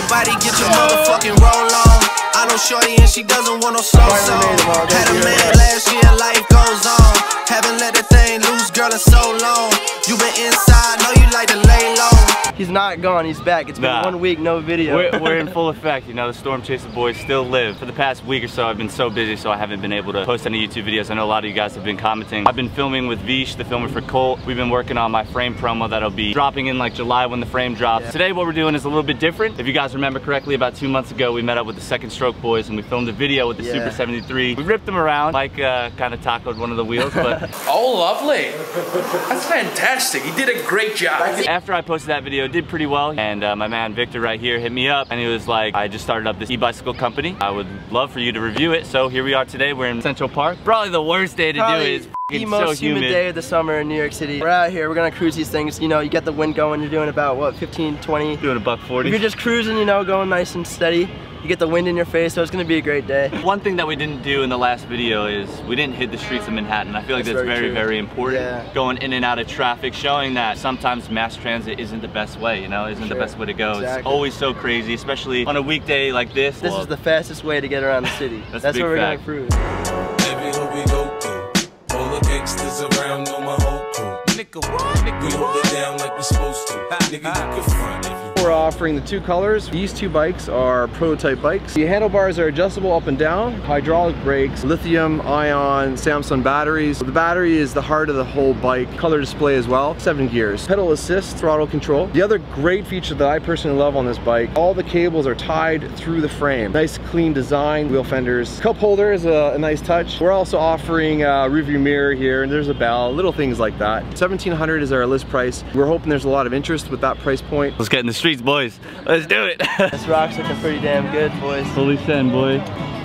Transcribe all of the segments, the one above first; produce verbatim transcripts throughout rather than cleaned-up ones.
Nobody get your motherfucking roll on. I know shorty and she doesn't want no slow song. Had a man last year, life goes on. Haven't let the thing loose, girl, in so long. You been inside, know you like to lay low. He's not gone, he's back. It's been nah. one week, no video. We're, we're in full effect, you know, the Storm Chaser boys still live. For the past week or so, I've been so busy, so I haven't been able to post any YouTube videos. I know a lot of you guys have been commenting. I've been filming with Vish, the filmer for Colt. We've been working on my frame promo that'll be dropping in like July when the frame drops. Yeah. Today, what we're doing is a little bit different. If you guys remember correctly, about two months ago, we met up with the Second Stroke boys and we filmed a video with the yeah. Super seventy-three. We ripped them around. Mike uh, kind of tacoed one of the wheels, but... Oh, lovely. That's fantastic. You did a great job. After I posted that video, it did pretty well. And uh, my man Victor right here hit me up and he was like, I just started up this e-bicycle company. I would love for you to review it. So here we are today. We're in Central Park. Probably the worst day to Probably do it. It's the most so humid humid day of the summer in New York City. We're out here, we're gonna cruise these things. You know, you get the wind going, you're doing about what, fifteen, twenty? Doing a buck forty. If you're just cruising, you know, going nice and steady, you get the wind in your face, so it's gonna be a great day. One thing that we didn't do in the last video is we didn't hit the streets of Manhattan. I feel like that's, that's very, very, very important. Yeah. Going in and out of traffic, showing that sometimes mass transit isn't the best way, you know, isn't sure. the best way to go. Exactly. It's always so crazy, especially on a weekday like this. This well, is the fastest way to get around the city. That's, that's where we're fact. gonna cruise. Everywhere we go through, all the gangsters around know my whole crew. Nigga, nigga, we hold it down like we supposed to. Nigga, you can front if you. We're offering the two colors. These two bikes are prototype bikes. The handlebars are adjustable up and down, hydraulic brakes, lithium ion Samsung batteries. The battery is the heart of the whole bike. Color display as well, seven gears. Pedal assist, throttle control. The other great feature that I personally love on this bike, all the cables are tied through the frame. Nice clean design, wheel fenders. Cup holder is a, a nice touch. We're also offering a rear view mirror here, and there's a bell, little things like that. seventeen hundred dollars is our list price. We're hoping there's a lot of interest with that price point. Let's get in the streets, boys. Let's do it. This rock's looking pretty damn good, boys. Fully send, boy.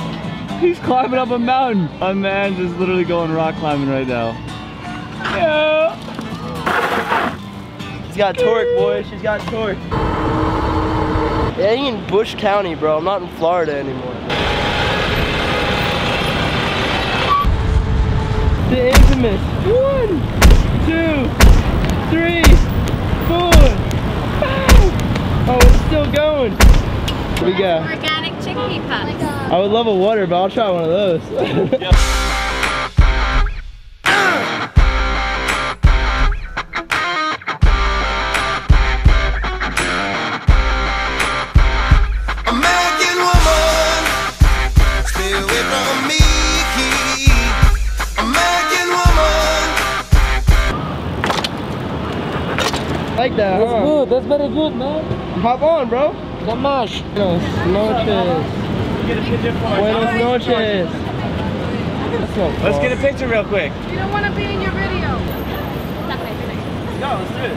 He's climbing up a mountain. My man's just literally going rock climbing right now. Yeah. She's got torque, boys. She's got torque. Yeah, I'm in Bush County, bro. I'm not in Florida anymore. The infamous one, two, three, four. Oh, it's still going. What we got? Organic chickpea puffs. I would love a water, but I'll try one of those. Yep. American woman, stay away from me. American woman. Like that, That's huh? good. That's very good, man. Hop on, bro. Gamash. Buenos noches. Buenos noches. Let's get a picture real quick. You don't want to be in your video. Let's go, let's do it.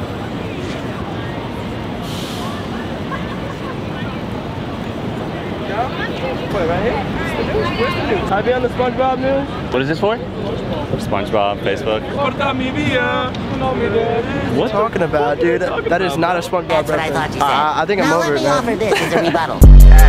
Wait, right here? Where's the news? I'll be on the SpongeBob news. What is this for? SpongeBob, Facebook. What are you talking about, dude? That is not a SpongeBob That's what I reference. thought you said. Uh, I think I'm now over let it, me man. offer this as a rebuttal.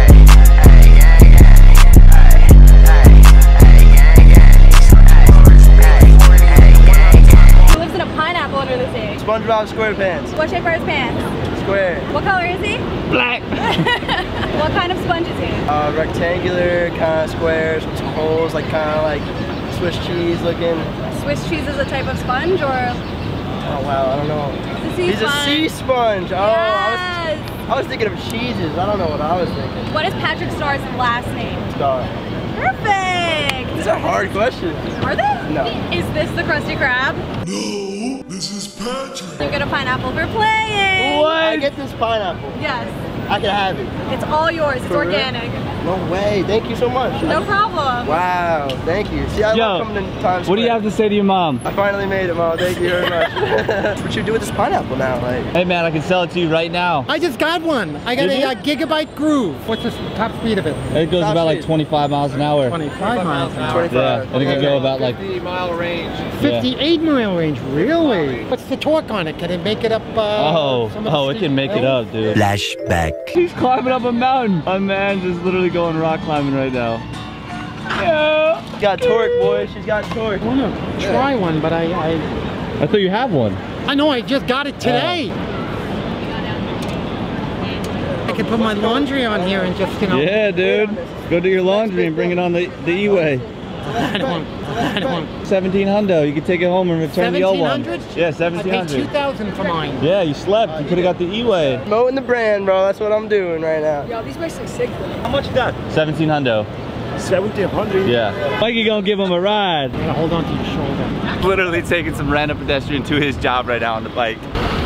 He lives in a pineapple under the sea. SpongeBob SquarePants. What shape are his pants? Square. What color is he? Black. What kind of sponge is he? Uh, rectangular, kind of squares with some holes, like kind of like Swiss cheese looking. Swiss cheese is a type of sponge, or? Oh wow, I don't know. It's a sea He's sponge. a sea sponge. Oh, Yes. I was, I was thinking of cheeses. I don't know what I was thinking. What is Patrick Starr's last name? Star. Perfect. These are hard questions. Are they? No. Is this the Krusty Krab? No, this is Patrick. You get a pineapple for playing. What? I get this pineapple. Yes. I can have it. It's all yours. It's For real? organic. No way. Thank you so much. No problem. Wow. Thank you. See, I Yo, love coming to Times Square. What do you have to say to your mom? I finally made it, Mom. Thank you very much. What you do with this pineapple now? Like, Hey man, I can sell it to you right now. I just got one. I got Did a, you? uh gigabyte groove. What's the top speed of it? It goes Top about like speed. twenty-five miles an hour. twenty-five miles an hour. twenty-five. Yeah, I think it go about like fifty mile range. fifty-eight mile range, really? What's the torque on it? Can it make it up? Uh, Oh, some of the oh, it steep can make it hills? up, dude. Flashback. He's climbing up a mountain. My man's just literally going rock climbing right now. Yeah. she's got torque, boy. She's got torque. I want to try one, but I, I, I thought you have one. I know I just got it today. Oh. I could put my laundry on here and just, you know. Yeah, dude. Go do your laundry and bring it on the, the E-Way. I don't want, I don't want. seventeen hundo. You can take it home and return the old one. seventeen hundred? Yeah, seventeen I paid two hundred. thousand for mine. Yeah, you slept. You could have got the E-Way. Promoting the brand, bro. That's what I'm doing right now. Yo, these bikes look sick. How much you got? seventeen hundo. seventeen hundred. Yeah. Mikey gonna give him a ride. I'm gonna hold on to your shoulder. Literally taking some random pedestrian to his job right now on the bike.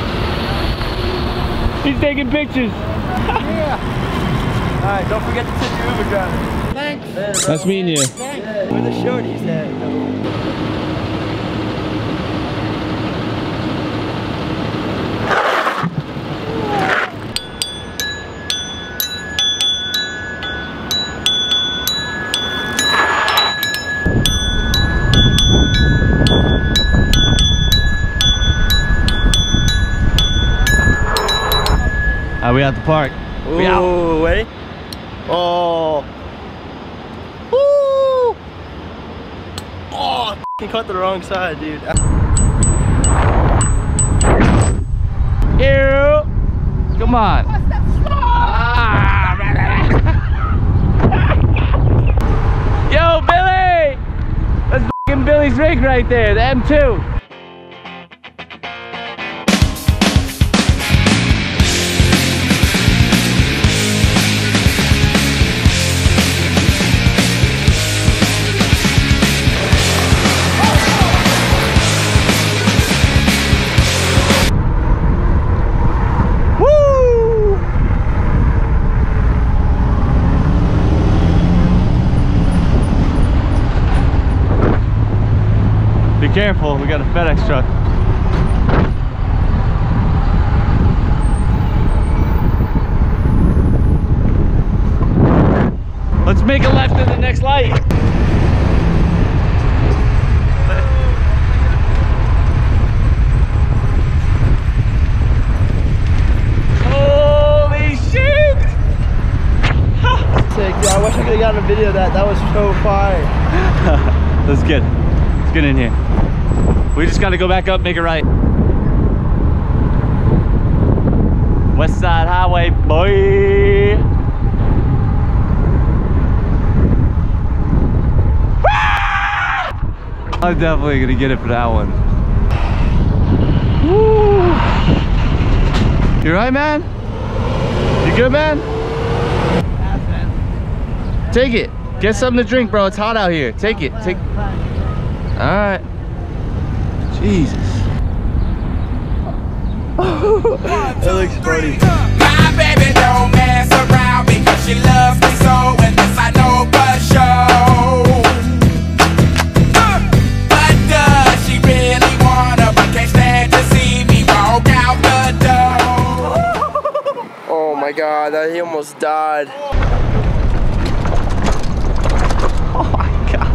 He's taking pictures. Yeah. All right, don't forget to tip your Uber driver. Thanks. Nice meeting you. Thanks. Where the shorties at? Are we at the park? We out. Ooh, ready? Oh. Woo! Oh, he caught the wrong side, dude. Ew. Come on. Ah, yo, Billy! That's f***ing Billy's rig right there, the M two. Be careful, we got a FedEx truck. Let's make a left at the next light. Holy shit! Sick, dude. I wish I could have gotten a video of that. That was so fire. Let's get, let's get in here. We just gotta go back up, make it right. West Side Highway, boy. I'm definitely gonna get it for that one. Woo. You right, man? You good, man? Take it. Get something to drink, bro. It's hot out here. Take it. Take. All right. Jesus. That looks funny. My baby don't mess around because she loves me so, and this I know for sure. But does she really wanna? But can't stand to see me walk out the door. Oh my god, that he almost died. Oh my God.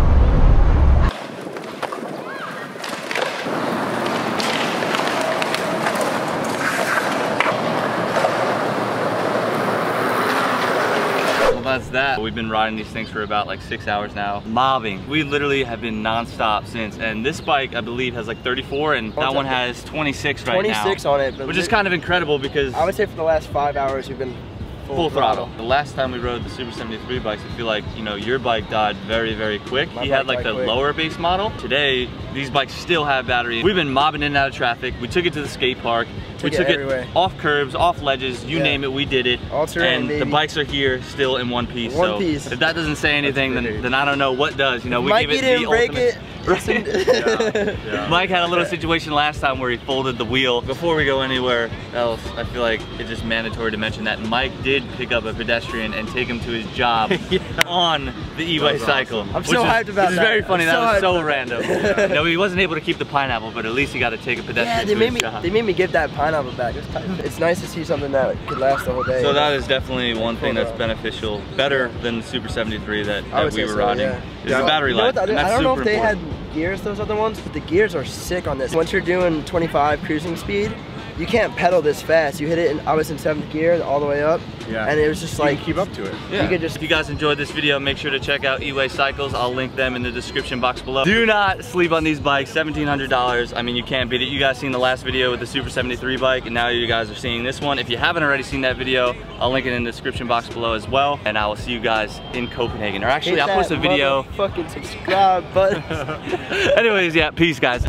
Well, that's that. We've been riding these things for about like six hours now. Mobbing. We literally have been non-stop since. And this bike, I believe, has like thirty-four, and that one has twenty-six right now. twenty-six on it. But which is kind of incredible because I would say for the last five hours we've been full, full throttle. The last time we rode the Super seventy-three bikes, I feel like, you know, your bike died very, very quick. My he bike had like died the quick. lower base model. Today, these bikes still have batteries. We've been mobbing in and out of traffic. We took it to the skate park. Took we it took everywhere. it off curbs, off ledges, you Yeah. name it, we did it. All terrain, and baby. the bikes are here still in one piece. One so piece. if that doesn't say anything, then, then I don't know what does. You know, we Mikey gave it didn't the break ultimate. it. Right? Yeah, Yeah. Mike had a little situation last time where he folded the wheel. Before we go anywhere else, I feel like it's just mandatory to mention that Mike did pick up a pedestrian and take him to his job Yeah. on the e-bike cycle. I'm which so is, hyped about which is that. very funny. I'm That so was hyped so about random. that. No, he wasn't able to keep the pineapple, but at least he got to take a pedestrian Yeah, they to made his me. job. They made me give that pineapple back. It's, it's nice to see something that could last the whole day. So that is definitely one thing that's beneficial, better than the Super seventy-three that, I that would we say were so, riding. yeah. Is Yeah. the battery You know life, what the and other- that's I don't know super if they important. had gears, those other ones, but the gears are sick on this. Once you're doing twenty-five cruising speed, you can't pedal this fast. You hit it, and I was in seventh gear all the way up. Yeah. And it was just You like can keep up to it. Yeah. You could just. If you guys enjoyed this video, make sure to check out E-Way Cycles. I'll link them in the description box below. Do not sleep on these bikes. seventeen hundred dollars. I mean, you can't beat it. You guys seen the last video with the Super seventy-three bike, and now you guys are seeing this one. If you haven't already seen that video, I'll link it in the description box below as well. And I will see you guys in Copenhagen. Or actually, Hit I'll post a that video. Fucking subscribe button. Anyways, yeah, peace, guys.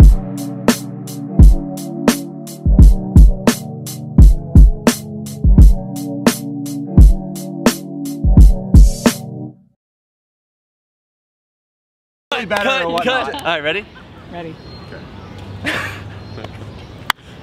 Better or Cut, whatnot. cut. All right, ready? Ready. Okay.